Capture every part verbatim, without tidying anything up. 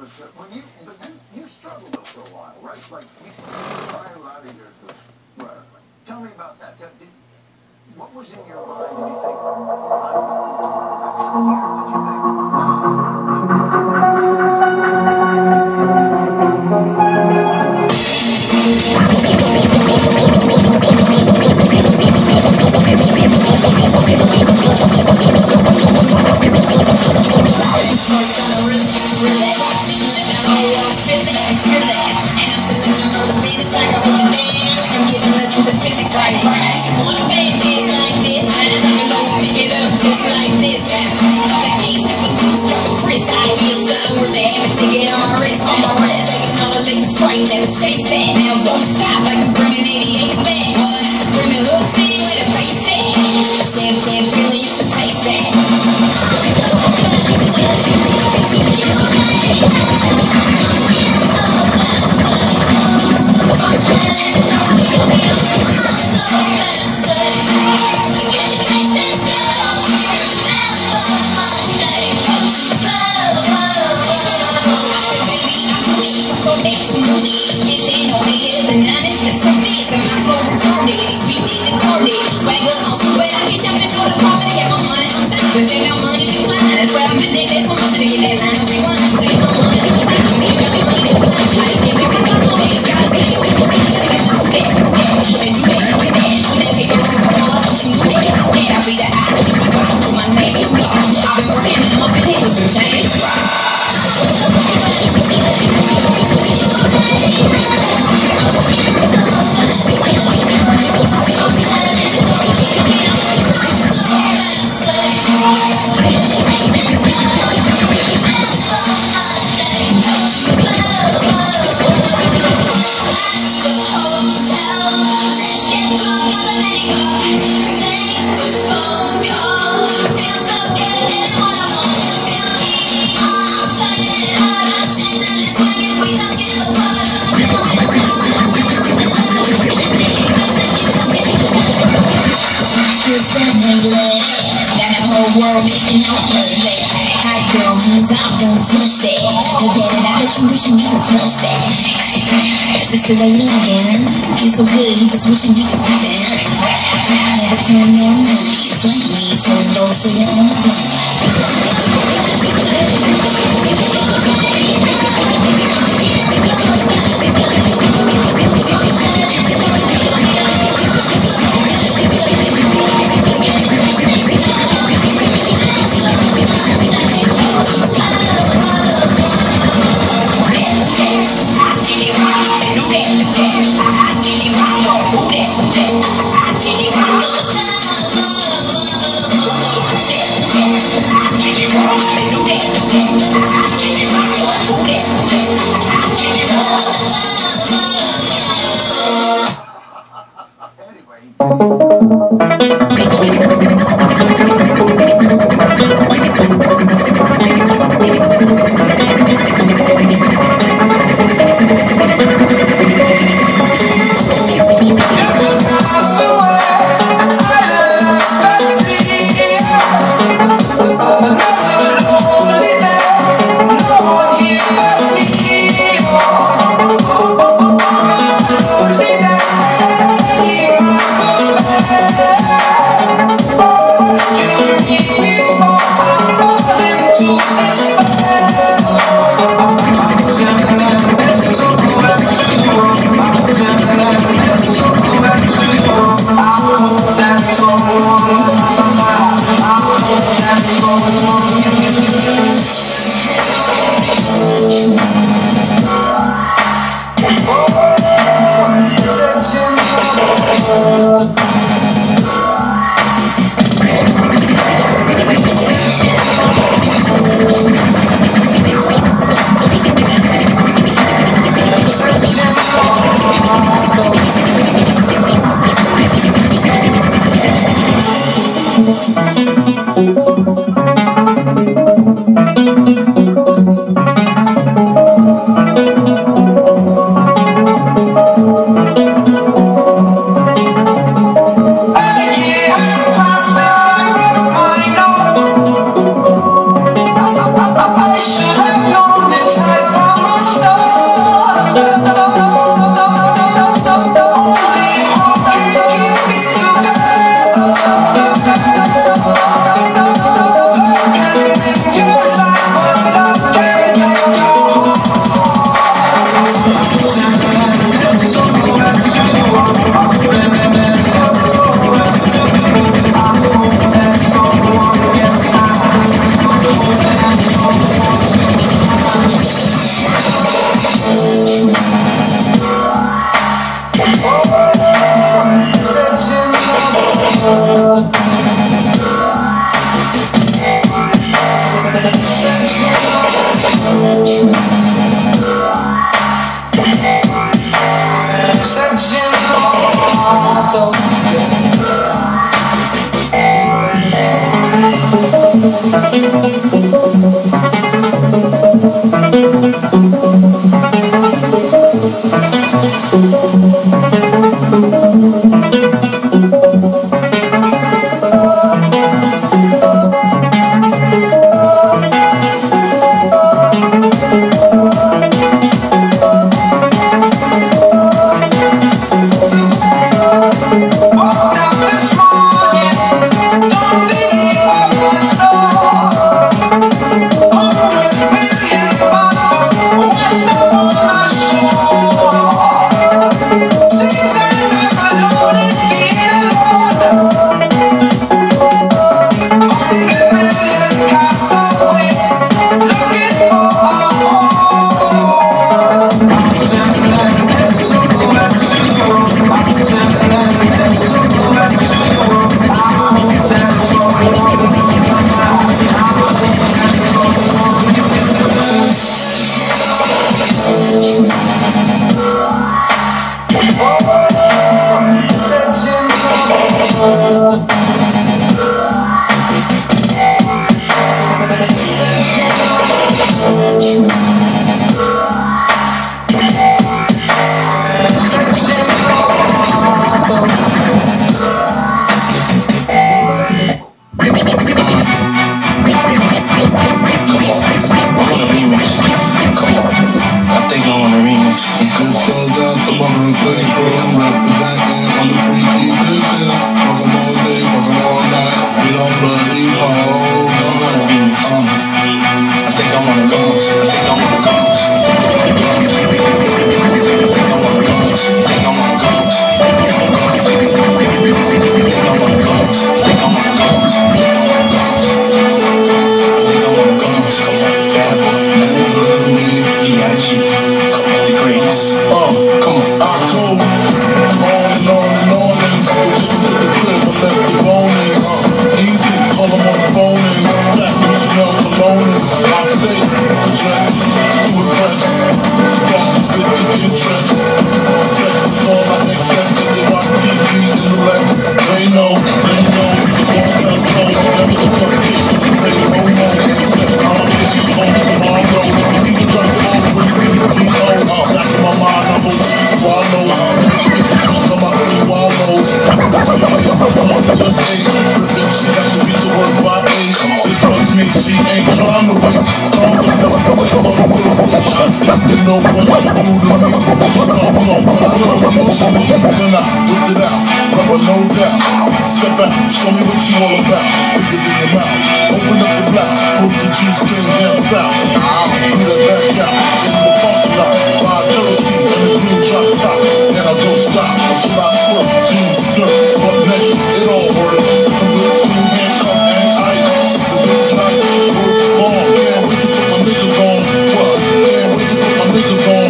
was uh, when you, but then you struggled for a while, right? Like you, prior a lot of years was right. Tell me about that. Did, what was in your mind? Did you think, I'm going to never chase that. Now won't stop like we bring an eighty-eight back. What? Bring the hooks in with a bass set. Jam, jam, really, you should taste that. World is in our place. High girl, hands out, don't touch that. Look at it, I bet you wishing you could touch that. That's just the way you like it. He's so good, he just wishing he could pop it. Never turn down money, sweet me, so go straight up on the plane. Come back. Show me what you all about. Fingers in your mouth. Open up the blouse. Prove the G-string down south. Do that back out. In the parking lot. Buy a Cherokee and a green drop top. And I don't stop until I squirt. Jeans, skirt, butt naked. It all works. Some good clean handcuffs and ice. The bitch nice. Work long. Can't wait to put my niggas on. What? Can't wait to put my niggas on.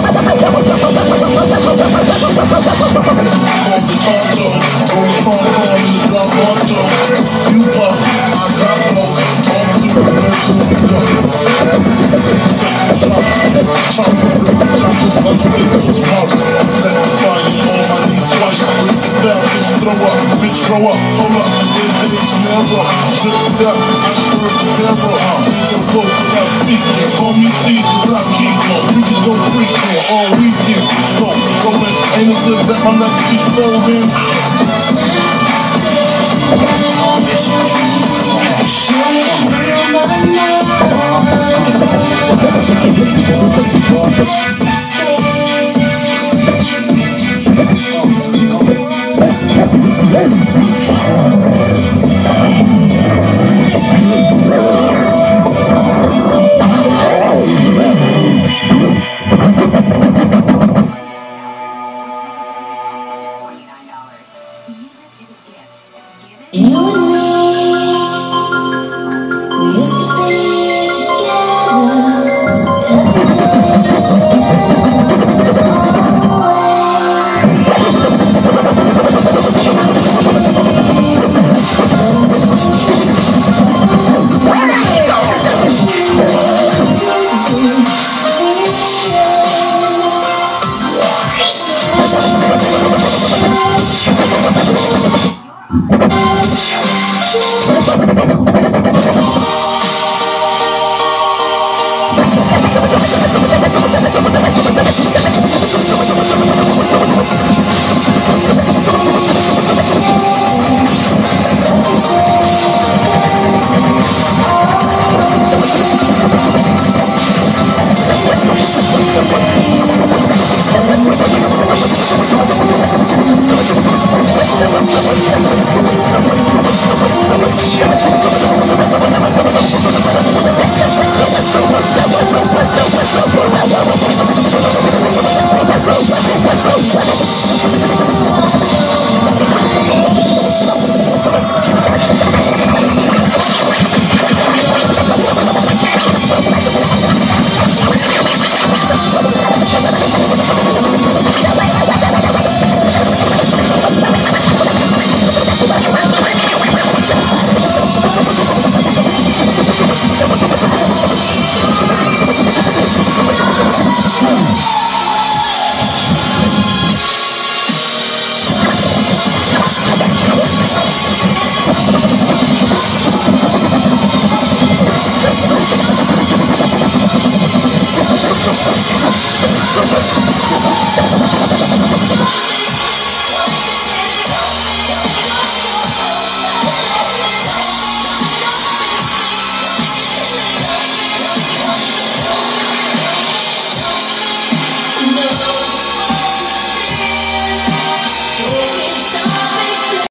I call the Tonto. Roll the front farm in the dark auto. You puff, I got smoke. All the people go to the gun. Drop, drop, drop, unstable tomorrow. Satisfying all my needs twice. Raise the style, just throw up. Bitch, grow up, hold up. There's the Chanel rock. Drip it up, I swear the barrel. Uh, so close without speaking. Call me Steve, cause I keep on. We can go freaking all weekend. So, going, ain't it good that my left feet folding? You and me, we used to be together. Bye.